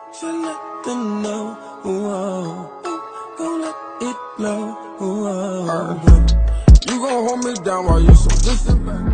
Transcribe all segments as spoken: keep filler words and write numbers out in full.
should let them know. Whoa, gon' let it blow. Whoa. You gon' hold me down while you so distant back.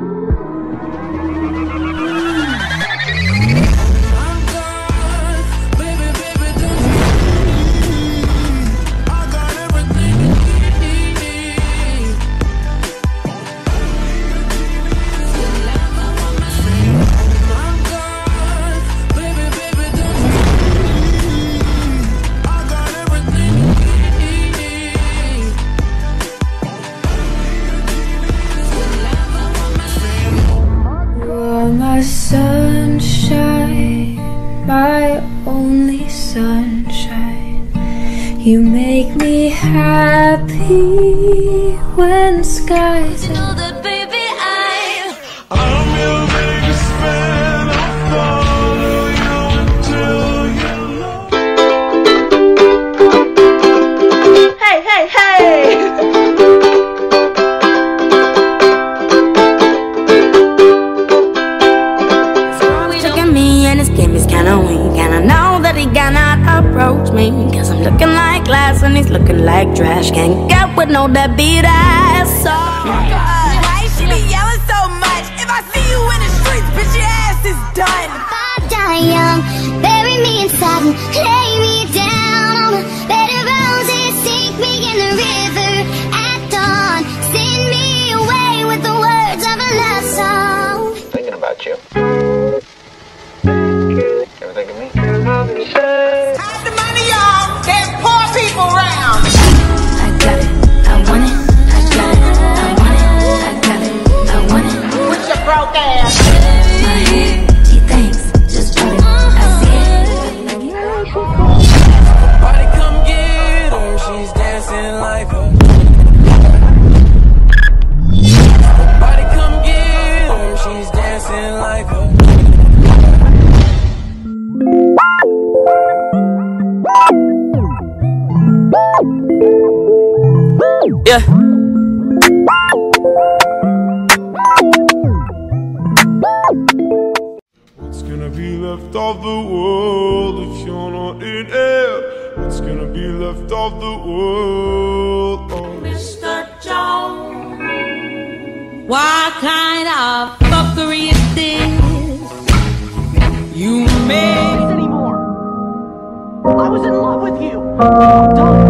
My sunshine, my only sunshine. You make me happy when skies are know that, baby, I I'm your biggest fan. I'll follow you until you know. Hey, hey, hey! And I know that he cannot approach me, cause I'm looking like glass and he's looking like trash. Can't get with no deadbeat ass. So Why she be yelling so much? If I see you in the streets, bitch, your ass is done. If I die young, bury me inside and lay me down on a bed of roses. Sink me in the river at dawn. Send me away with the words of a love song. Thinking about you. Ever think of me? Hide the money, y'all. There's poor people around. I got it, I want it, I got it, I want it, I got it, I want it. With your broke ass. My head, she thinks, just put it, I see it. Body come get her, she's dancing like her. Body come get her, she's dancing like her. Yeah. What's gonna be left of the world if you're not in it? What's gonna be left of the world? Oh. Mister Jones, what kind of fuckery is this? You made Anymore. I was in love with you. Don't